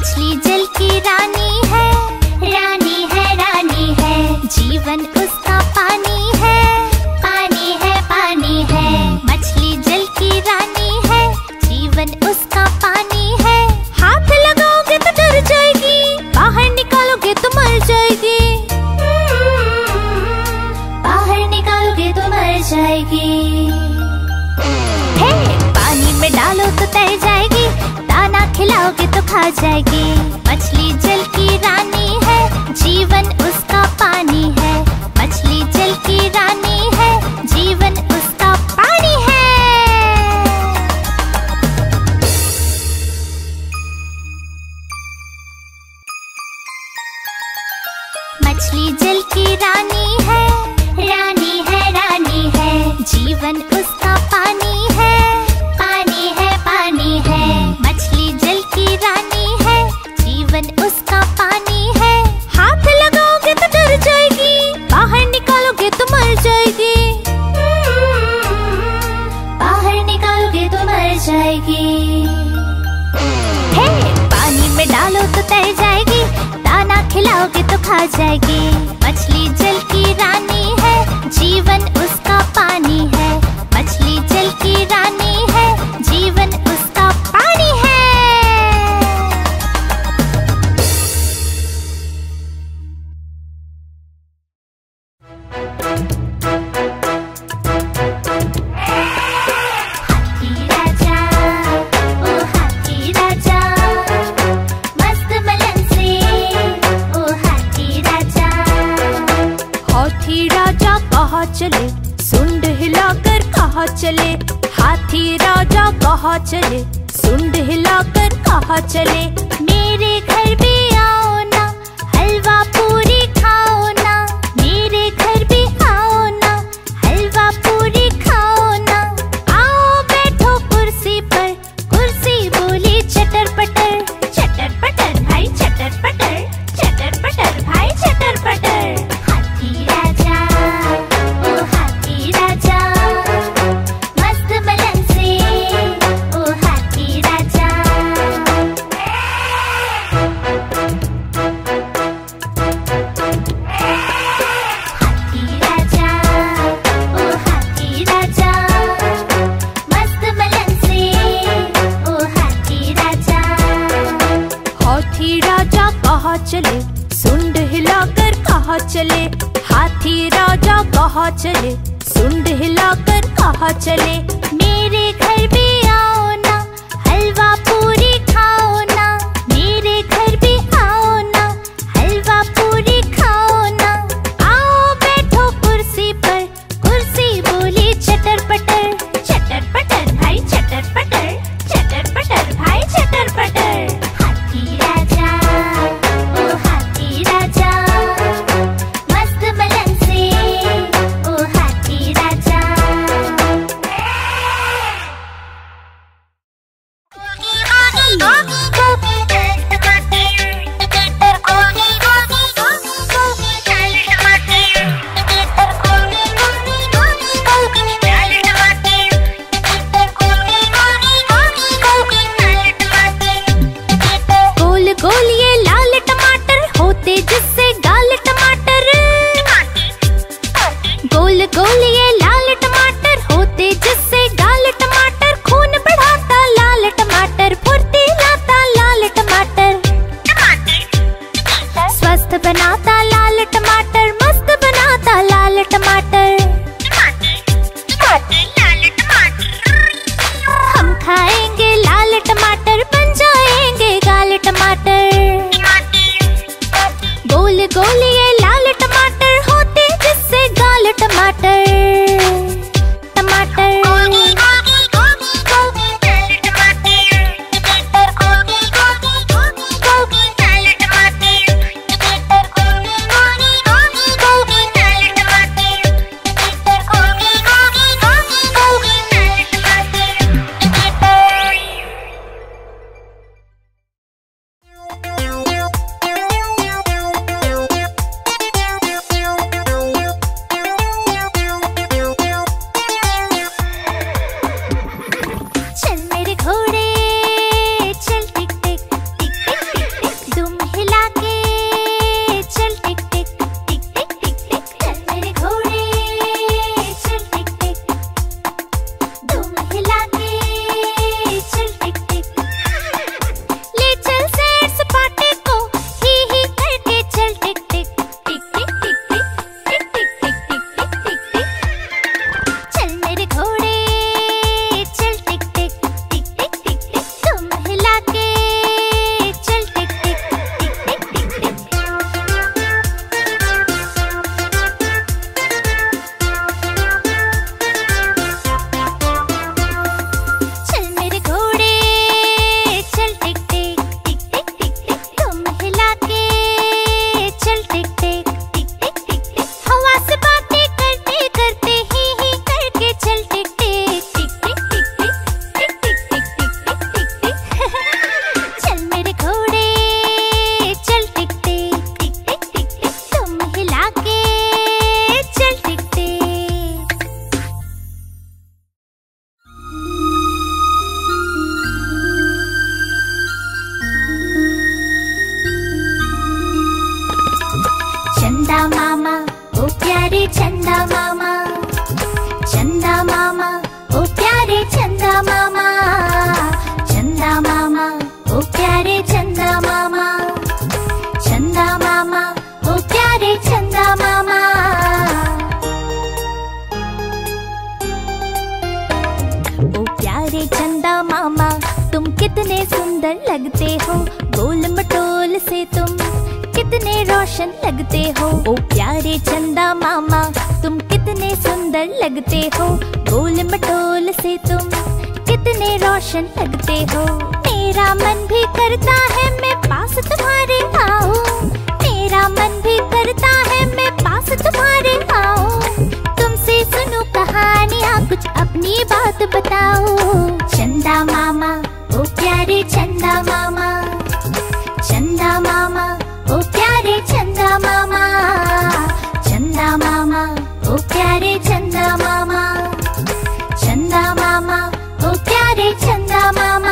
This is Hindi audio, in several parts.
मछली जल की रानी है, रानी है, रानी है। जीवन उसका पानी है, पानी है, पानी है। मछली जल की रानी है, जीवन उसका पानी है। हाथ लगाओगे तो डर जाएगी, बाहर निकालोगे तो मर जाएगी। बाहर निकालोगे तो मर जाएगी। हे, पानी में डालो तो तैर जाएगी, दाना खिलाओगे तो खा जाएगी। मछली जल की रानी है, जीवन उसका पानी है। मछली जल की रानी है, जीवन उसका पानी है। मछली जल की रानी है, रानी है, रानी है। जीवन उसका पानी है, पानी है, पानी है। मछली जल की रानी है, जीवन उसका पानी है। हाथ लगाओगे तो डर जाएगी, बाहर निकालोगे तो मर जाएगी। बाहर निकालोगे तो मर जाएगी। हे, पानी में डालो तो तैर जाएगी, दाना खिलाओगे तो खा जाएगी। मछली जल की रानी है, जीवन उसका पानी है। मछली जल की रानी है, जीवन उसका पानी है। हाथी राजा, ओ हाथी राजा, मस्त मलन से, ओ हाथी राजा। हाथी राजा कहाँ चले, सुंड हिलाकर कहाँ चले। हाथी राजा कहाँ चले, सुंड हिलाकर कहाँ चले। मेरे घर भी आओ ना, हलवा पूरी खाओ ना। मेरे घर भी आओ ना, हलवा पूरी खाओ ना। आओ बैठो कुर्सी पर, कुर्सी बोली चटर पटर। चटर पटर भाई चटर पटर, चटर पटर भाई चटर पटर। हाथी राजा, ओ हाथी राजा, मस्त मलन से, ओ हाथी राजा। हाथी राजा, ओ हाथी राजा, मस्त मलन से, ओ हाथी राजा। हाथी राजा कहाँ चले, सुंड हिलाकर कहाँ चले। हाथी राजा कहाँ चले, सुंड हिलाकर कहाँ चले। मेरे घर भी आओ ना, हलवा पूरी खाओ ना। मेरे घर भी आओ ना, हलवा पूरी खाओ ना। आओ बैठो कुर्सी पर, कुर्सी बोली चटर पटर। चटर पटर भाई चटर पटर, चटर पटर भाई चटर पटर। हाथी राजा, ओ हाथी राजा, मस्त मलन से, ओ हाथी राजा। Oogie, oogie, oogie, oogie, कितने सुंदर लगते हो, गोल मटोल से तुम कितने रोशन लगते हो। ओ प्यारे चंदा मामा, तुम कितने सुंदर लगते हो, गोल मटोल से तुम कितने रोशन लगते हो। मेरा मन भी करता है मैं पास तुम्हारे आऊं, मेरा मन भी करता है मैं पास तुम्हारे आऊं। तुमसे सुनूं कहानियाँ, कुछ अपनी बात बताओ। चंदा मामा, ओ प्यारे चंदा मामा, चंदा मामा, ओ प्यारे चंदा मामा, चंदा मामा, ओ प्यारे चंदा मामा, चंदा मामा, ओ प्यारे चंदा मामा।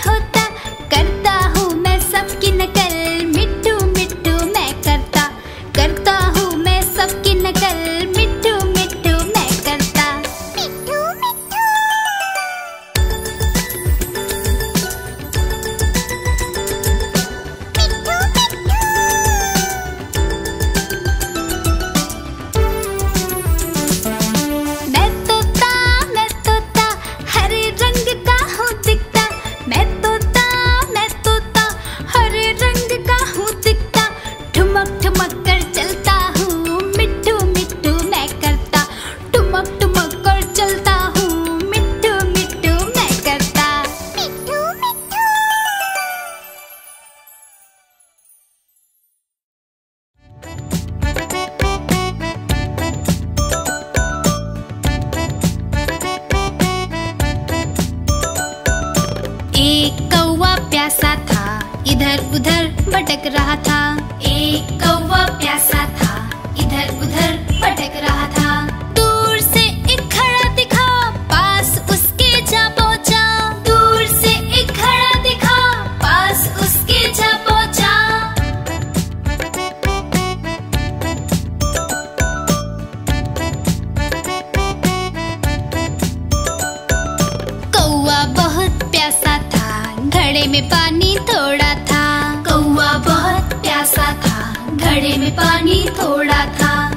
होता, करता हूँ मैं सबकी नकल, मिट्टू मिट्टू मैं करता हूँ मैं सबकी नकल, मिट्टू मिट्टू मैं करता। मिट्टू मिट्टू। मैं तोता हरे रंग का हूँ दिखता, मैं तोता हरे रंग का हूँ दिखता, ठुमक ठुमक कर चलता हूँ, मिट्टू मिट्टू मैं करता, ठुमक ठुमक कर चलता हूँ, मिट्टू मिट्टू मैं करता। मिट्टू मिट्टू। एक कौवा प्यासा था, इधर उधर भटक रहा था, एक कौवा प्यासा था, इधर उधर भटक रहा था, दूर से एक घड़ा दिखा, पास उसके जा पहुंचा, दूर से एक घड़ा दिखा, पास उसके जा पहुंचा। कौवा बहुत प्यासा था, घड़े में पानी थोड़ा था, कौवा बहुत प्यासा था, घड़े में पानी थोड़ा था,